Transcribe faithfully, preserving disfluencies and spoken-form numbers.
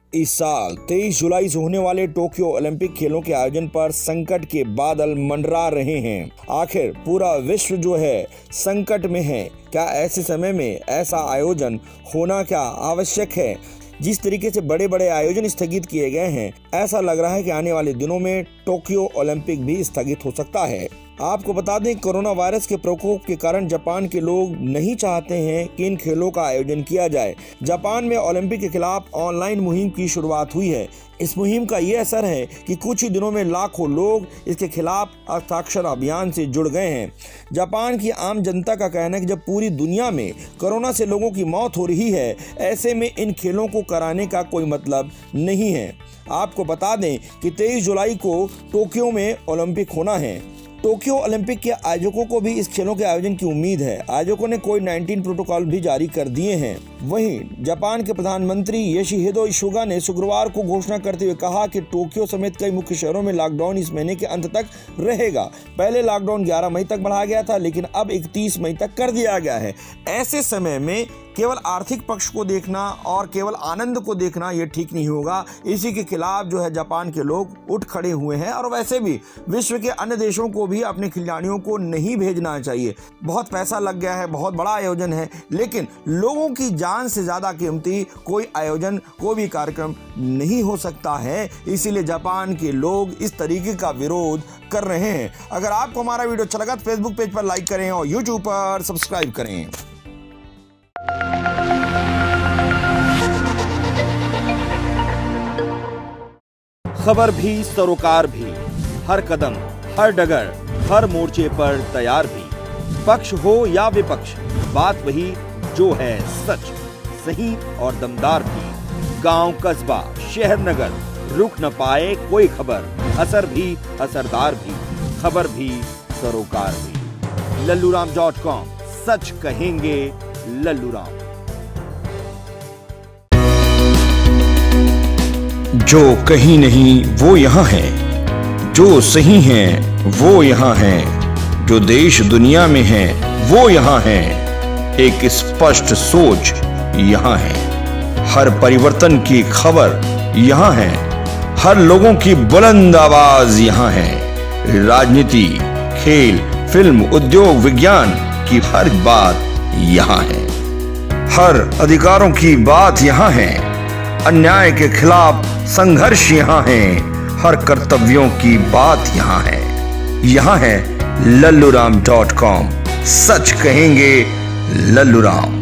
इस साल तेईस जुलाई से होने वाले टोक्यो ओलंपिक खेलों के आयोजन पर संकट के बादल मंडरा रहे हैं। आखिर पूरा विश्व जो है संकट में है। क्या ऐसे समय में ऐसा आयोजन होना क्या आवश्यक है? जिस तरीके से बड़े बड़े आयोजन स्थगित किए गए हैं, ऐसा लग रहा है कि आने वाले दिनों में टोक्यो ओलंपिक भी स्थगित हो सकता है। आपको बता दें, कोरोना वायरस के प्रकोप के कारण जापान के लोग नहीं चाहते हैं कि इन खेलों का आयोजन किया जाए। जापान में ओलंपिक के खिलाफ ऑनलाइन मुहिम की शुरुआत हुई है। इस मुहिम का ये असर है कि कुछ ही दिनों में लाखों लोग इसके खिलाफ हस्ताक्षर अभियान से जुड़ गए हैं। जापान की आम जनता का कहना है कि जब पूरी दुनिया में कोरोना से लोगों की मौत हो रही है, ऐसे में इन खेलों को कराने का कोई मतलब नहीं है। आपको बता दें कि तेईस जुलाई को टोक्यो में ओलंपिक होना है। टोक्यो ओलंपिक के आयोजकों को भी इस खेलों के आयोजन की उम्मीद है। आयोजकों ने कोविड उन्नीस प्रोटोकॉल भी जारी कर दिए हैं। वहीं जापान के प्रधानमंत्री योशिहिदे सुगा ने शुक्रवार को घोषणा करते हुए कहा कि टोक्यो समेत कई मुख्य शहरों में लॉकडाउन इस महीने के अंत तक रहेगा। पहले लॉकडाउन ग्यारह मई तक बढ़ाया गया था, लेकिन अब इकतीस मई तक कर दिया गया है। ऐसे समय में केवल आर्थिक पक्ष को देखना और केवल आनंद को देखना ये ठीक नहीं होगा। इसी के खिलाफ जो है जापान के लोग उठ खड़े हुए हैं और वैसे भी विश्व के अन्य देशों को भी अपने खिलाड़ियों को नहीं भेजना चाहिए। बहुत पैसा लग गया है, बहुत बड़ा आयोजन है, लेकिन लोगों की जान से ज्यादा कीमती कोई आयोजन, कोई भी कार्यक्रम नहीं हो सकता है। इसीलिए जापान के लोग इस तरीके का विरोध कर रहे हैं। अगर आपको हमारा वीडियो अच्छा लगा तो फेसबुक पेज पर लाइक करें और यूट्यूब पर सब्सक्राइब करें। खबर भी सरोकार भी, हर कदम हर डगर हर मोर्चे पर तैयार भी। पक्ष हो या विपक्ष, बात वही जो है सच, सही और दमदार भी। गांव कस्बा शहर नगर, रुक न पाए कोई खबर, असर भी असरदार भी, खबर भी सरोकार भी। लल्लूराम डॉट कॉम, सच कहेंगे लल्लूराम। जो कहीं नहीं वो यहाँ है, जो सही है वो यहाँ है, जो देश दुनिया में है वो यहाँ है। एक स्पष्ट सोच यहाँ है, हर परिवर्तन की खबर यहाँ है, हर लोगों की बुलंद आवाज यहाँ है। राजनीति, खेल, फिल्म, उद्योग, विज्ञान की हर बात यहाँ है, हर अधिकारों की बात यहाँ है, अन्याय के खिलाफ संघर्ष यहाँ है, हर कर्तव्यों की बात यहाँ है। यहाँ है लल्लूराम डॉट कॉम, सच कहेंगे लल्लूराम।